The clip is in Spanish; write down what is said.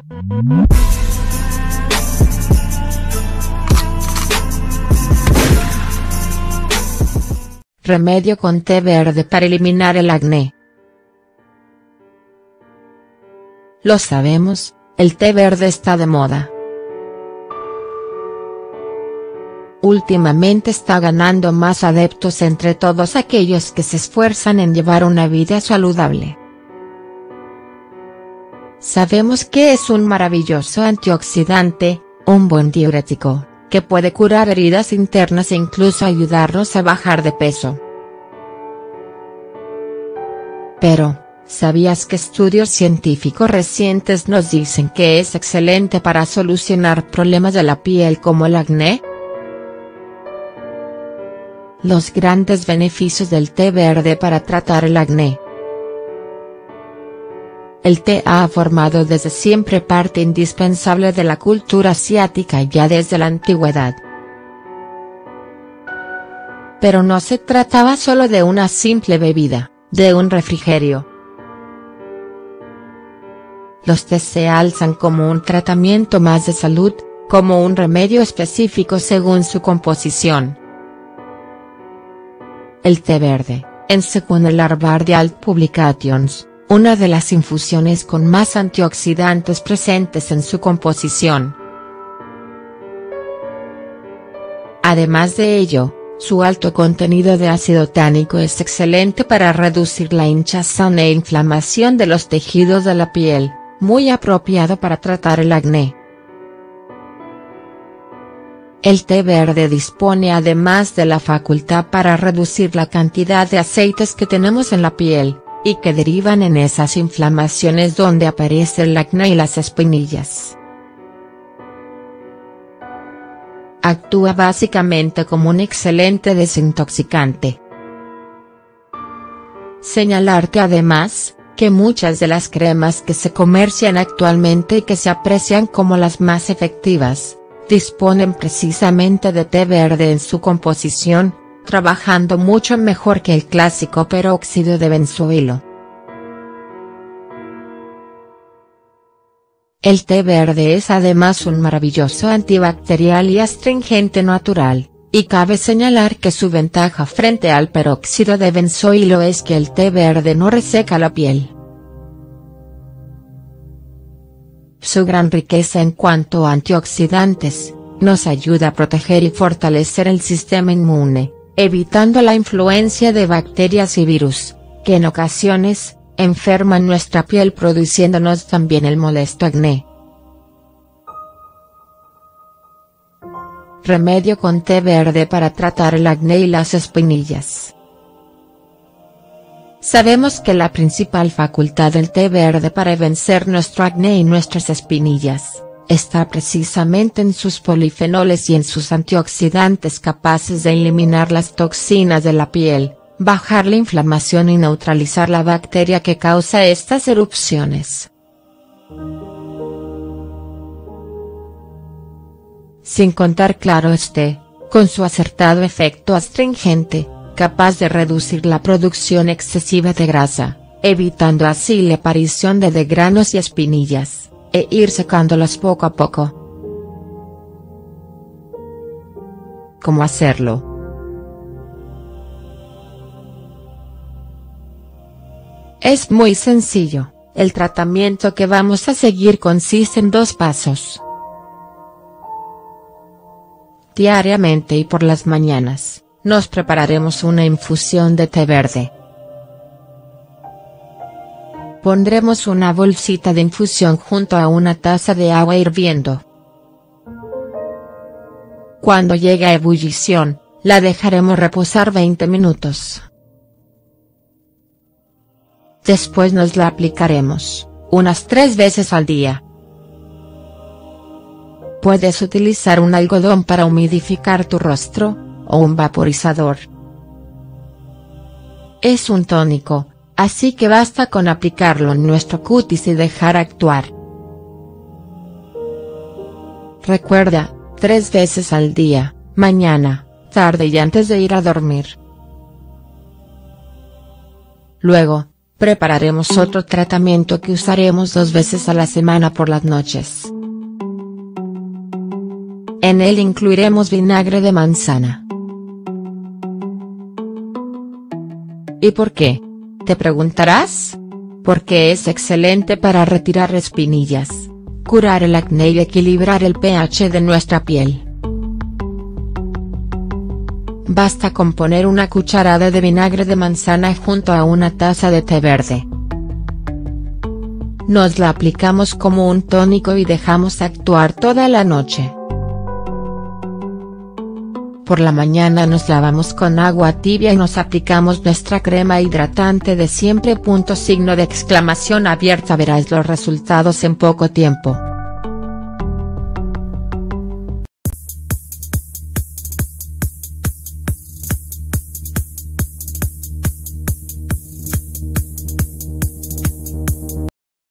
Remedio con té verde para eliminar el acné. Lo sabemos, el té verde está de moda. Últimamente está ganando más adeptos entre todos aquellos que se esfuerzan en llevar una vida saludable. Sabemos que es un maravilloso antioxidante, un buen diurético, que puede curar heridas internas e incluso ayudarnos a bajar de peso. Pero, ¿sabías que estudios científicos recientes nos dicen que es excelente para solucionar problemas de la piel como el acné? Los grandes beneficios del té verde para tratar el acné. El té ha formado desde siempre parte indispensable de la cultura asiática ya desde la antigüedad. Pero no se trataba solo de una simple bebida, de un refrigerio. Los tés se alzan como un tratamiento más de salud, como un remedio específico según su composición. El té verde, según el Harvard Publications, una de las infusiones con más antioxidantes presentes en su composición. Además de ello, su alto contenido de ácido tánico es excelente para reducir la hinchazón e inflamación de los tejidos de la piel, muy apropiado para tratar el acné. El té verde dispone además de la facultad para reducir la cantidad de aceites que tenemos en la piel, y que derivan en esas inflamaciones donde aparece el acné y las espinillas. Actúa básicamente como un excelente desintoxicante. Señalarte además, que muchas de las cremas que se comercian actualmente y que se aprecian como las más efectivas, disponen precisamente de té verde en su composición, trabajando mucho mejor que el clásico peróxido de benzoilo. El té verde es además un maravilloso antibacterial y astringente natural, y cabe señalar que su ventaja frente al peróxido de benzoilo es que el té verde no reseca la piel. Su gran riqueza en cuanto a antioxidantes, nos ayuda a proteger y fortalecer el sistema inmune, evitando la influencia de bacterias y virus, que en ocasiones, enferman nuestra piel produciéndonos también el molesto acné. Remedio con té verde para tratar el acné y las espinillas. Sabemos que la principal facultad del té verde para vencer nuestro acné y nuestras espinillas, está precisamente en sus polifenoles y en sus antioxidantes capaces de eliminar las toxinas de la piel, bajar la inflamación y neutralizar la bacteria que causa estas erupciones. Sin contar claro con su acertado efecto astringente, capaz de reducir la producción excesiva de grasa, evitando así la aparición de granos y espinillas, e ir secándolas poco a poco. ¿Cómo hacerlo? Es muy sencillo, el tratamiento que vamos a seguir consiste en 2 pasos. Diariamente y por las mañanas, nos prepararemos una infusión de té verde. Pondremos una bolsita de infusión junto a una taza de agua hirviendo. Cuando llegue a ebullición, la dejaremos reposar 20 minutos. Después nos la aplicaremos, unas 3 veces al día. Puedes utilizar un algodón para humidificar tu rostro, o un vaporizador. Es un tónico, así que basta con aplicarlo en nuestro cutis y dejar actuar. Recuerda, 3 veces al día, mañana, tarde y antes de ir a dormir. Luego, Prepararemos otro tratamiento que usaremos 2 veces a la semana por las noches. En él incluiremos vinagre de manzana. ¿Y por qué?, te preguntarás. Porque es excelente para retirar espinillas, curar el acné y equilibrar el pH de nuestra piel. Basta con poner una cucharada de vinagre de manzana junto a una taza de té verde. Nos la aplicamos como un tónico y dejamos actuar toda la noche. Por la mañana nos lavamos con agua tibia y nos aplicamos nuestra crema hidratante de siempre. Verás los resultados en poco tiempo.